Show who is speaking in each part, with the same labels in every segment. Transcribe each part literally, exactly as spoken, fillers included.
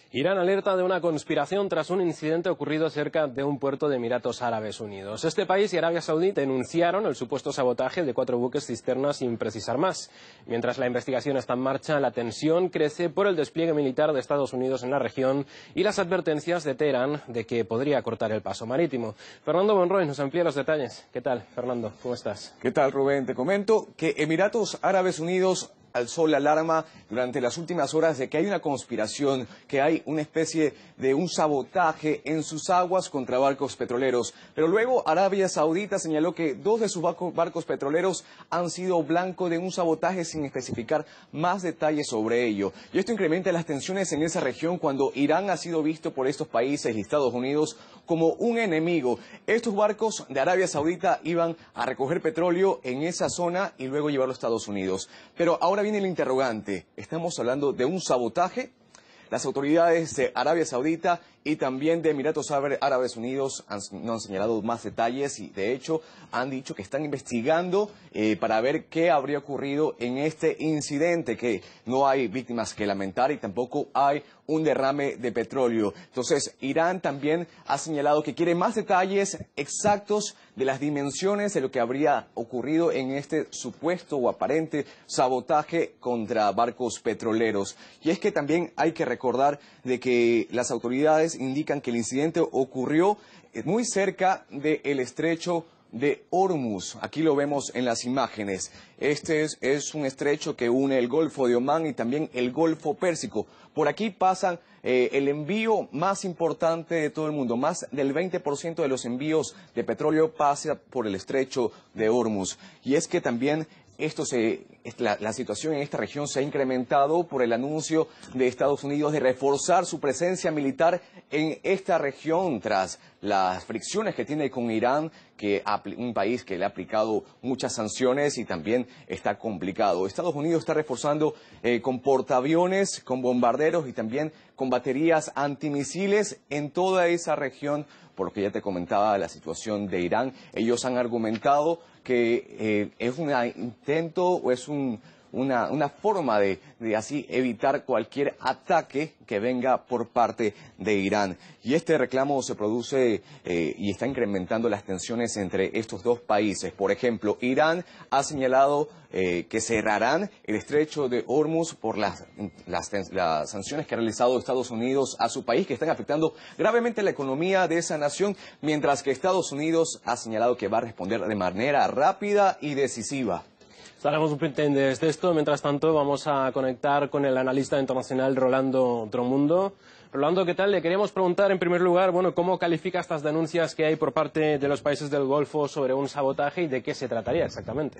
Speaker 1: Irán alerta de una conspiración tras un incidente ocurrido cerca de un puerto de Emiratos Árabes Unidos. Este país y Arabia Saudí denunciaron el supuesto sabotaje de cuatro buques cisternas sin precisar más. Mientras la investigación está en marcha, la tensión crece por el despliegue militar de Estados Unidos en la región y las advertencias de Teherán de que podría cortar el paso marítimo. Fernando Monroy nos amplía los detalles. ¿Qué tal, Fernando? ¿Cómo estás?
Speaker 2: ¿Qué tal, Rubén? Te comento que Emiratos Árabes Unidos alzó la alarma durante las últimas horas de que hay una conspiración, que hay una especie de un sabotaje en sus aguas contra barcos petroleros. Pero luego Arabia Saudita señaló que dos de sus barcos petroleros han sido blanco de un sabotaje sin especificar más detalles sobre ello. Y esto incrementa las tensiones en esa región cuando Irán ha sido visto por estos países y Estados Unidos como un enemigo. Estos barcos de Arabia Saudita iban a recoger petróleo en esa zona y luego llevarlo a Estados Unidos. Pero ahora viene el interrogante. ¿Estamos hablando de un sabotaje? Las autoridades de Arabia Saudita y también de Emiratos Árabes Unidos han, no han señalado más detalles y de hecho han dicho que están investigando eh, para ver qué habría ocurrido en este incidente, que no hay víctimas que lamentar y tampoco hay un derrame de petróleo. Entonces, Irán también ha señalado que quiere más detalles exactos de las dimensiones de lo que habría ocurrido en este supuesto o aparente sabotaje contra barcos petroleros. Y es que también hay que recordar de que las autoridades indican que el incidente ocurrió muy cerca del estrecho de Hormuz. Aquí lo vemos en las imágenes. Este es, es un estrecho que une el Golfo de Omán y también el Golfo Pérsico. Por aquí pasan eh, el envío más importante de todo el mundo. Más del veinte por ciento de los envíos de petróleo pasa por el estrecho de Hormuz. Y es que también esto se, la, la situación en esta región se ha incrementado por el anuncio de Estados Unidos de reforzar su presencia militar en esta región tras las fricciones que tiene con Irán, que un país que le ha aplicado muchas sanciones y también está complicado. Estados Unidos está reforzando eh, con portaaviones, con bombarderos y también con baterías antimisiles en toda esa región. Por lo que ya te comentaba la situación de Irán, ellos han argumentado que eh, es un intento o es un, una, una forma de, de así evitar cualquier ataque que venga por parte de Irán. Y este reclamo se produce eh, y está incrementando las tensiones entre estos dos países. Por ejemplo, Irán ha señalado eh, que cerrarán el estrecho de Hormuz por las, las, las sanciones que ha realizado Estados Unidos a su país, que están afectando gravemente la economía de esa nación, mientras que Estados Unidos ha señalado que va a responder de manera rápida y decisiva.
Speaker 1: Estaremos pendientes de esto. Mientras tanto, vamos a conectar con el analista internacional Rolando Dromundo. Rolando, ¿qué tal? Le queríamos preguntar, en primer lugar, bueno, ¿cómo califica estas denuncias que hay por parte de los países del Golfo sobre un sabotaje y de qué se trataría exactamente?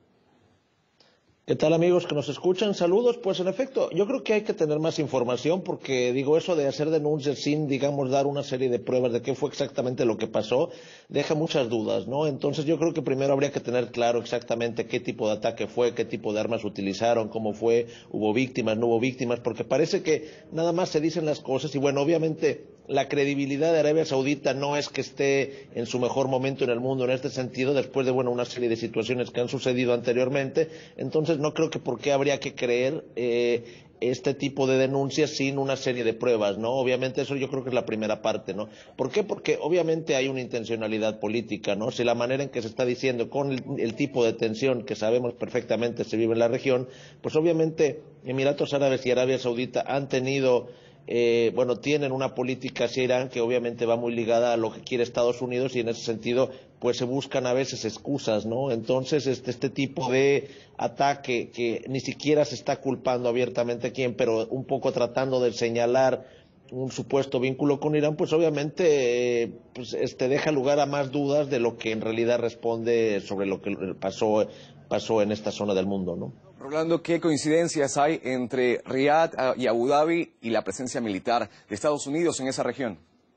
Speaker 3: ¿Qué tal, amigos que nos escuchan? Saludos. Pues en efecto, yo creo que hay que tener más información porque, digo, eso de hacer denuncias sin, digamos, dar una serie de pruebas de qué fue exactamente lo que pasó, deja muchas dudas, ¿no? Entonces yo creo que primero habría que tener claro exactamente qué tipo de ataque fue, qué tipo de armas utilizaron, cómo fue, hubo víctimas, no hubo víctimas, porque parece que nada más se dicen las cosas y, bueno, obviamente la credibilidad de Arabia Saudita no es que esté en su mejor momento en el mundo en este sentido, después de, bueno, una serie de situaciones que han sucedido anteriormente. Entonces no creo que por qué habría que creer eh, este tipo de denuncias sin una serie de pruebas, ¿no? Obviamente eso yo creo que es la primera parte, ¿no? ¿Por qué? Porque obviamente hay una intencionalidad política, ¿no? Si la manera en que se está diciendo, con el, el tipo de tensión que sabemos perfectamente se vive en la región, pues obviamente Emiratos Árabes y Arabia Saudita han tenido Eh, bueno, tienen una política hacia Irán que obviamente va muy ligada a lo que quiere Estados Unidos y en ese sentido pues se buscan a veces excusas, ¿no? Entonces este, este tipo de ataque que ni siquiera se está culpando abiertamente a quién, pero un poco tratando de señalar un supuesto vínculo con Irán, pues obviamente eh, pues, este, deja lugar a más dudas de lo que en realidad responde sobre lo que pasó, pasó en esta zona del mundo, ¿no?
Speaker 2: Rolando, ¿qué coincidencias hay entre Riad y Abu Dhabi y la presencia militar de Estados Unidos en esa región?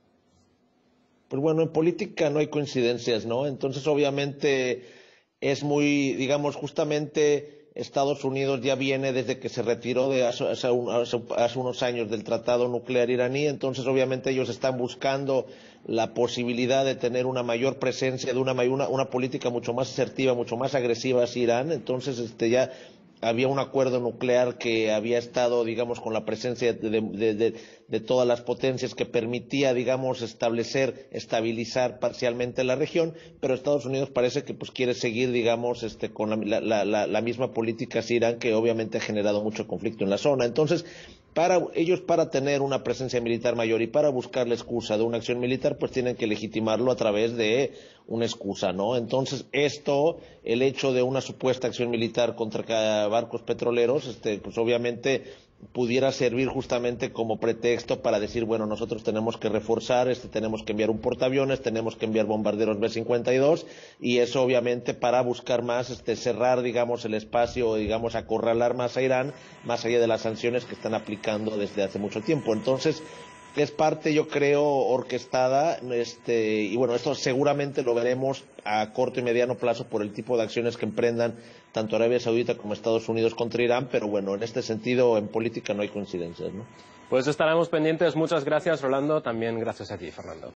Speaker 3: Pues bueno, en política no hay coincidencias, ¿no? Entonces obviamente es muy, digamos, justamente Estados Unidos ya viene desde que se retiró de hace, hace, hace, hace unos años del tratado nuclear iraní, entonces obviamente ellos están buscando la posibilidad de tener una mayor presencia, de una, una, una política mucho más asertiva, mucho más agresiva hacia Irán, entonces este ya había un acuerdo nuclear que había estado, digamos, con la presencia de, de, de, de todas las potencias que permitía, digamos, establecer, estabilizar parcialmente la región, pero Estados Unidos parece que pues quiere seguir, digamos, este, con la, la, la, la misma política hacia Irán, que obviamente ha generado mucho conflicto en la zona. Entonces, para ellos, para tener una presencia militar mayor y para buscar la excusa de una acción militar, pues tienen que legitimarlo a través de una excusa, ¿no? Entonces, esto, el hecho de una supuesta acción militar contra barcos petroleros, este, pues obviamente pudiera servir justamente como pretexto para decir, bueno, nosotros tenemos que reforzar, este, tenemos que enviar un portaaviones, tenemos que enviar bombarderos B cincuenta y dos, y eso obviamente para buscar más, este, cerrar, digamos, el espacio, digamos, acorralar más a Irán, más allá de las sanciones que están aplicando desde hace mucho tiempo. Entonces, es parte, yo creo, orquestada, este, y bueno, esto seguramente lo veremos a corto y mediano plazo por el tipo de acciones que emprendan tanto Arabia Saudita como Estados Unidos contra Irán, pero bueno, en este sentido, en política no hay coincidencias, ¿no?
Speaker 1: Pues estaremos pendientes. Muchas gracias, Rolando. También gracias a ti, Fernando.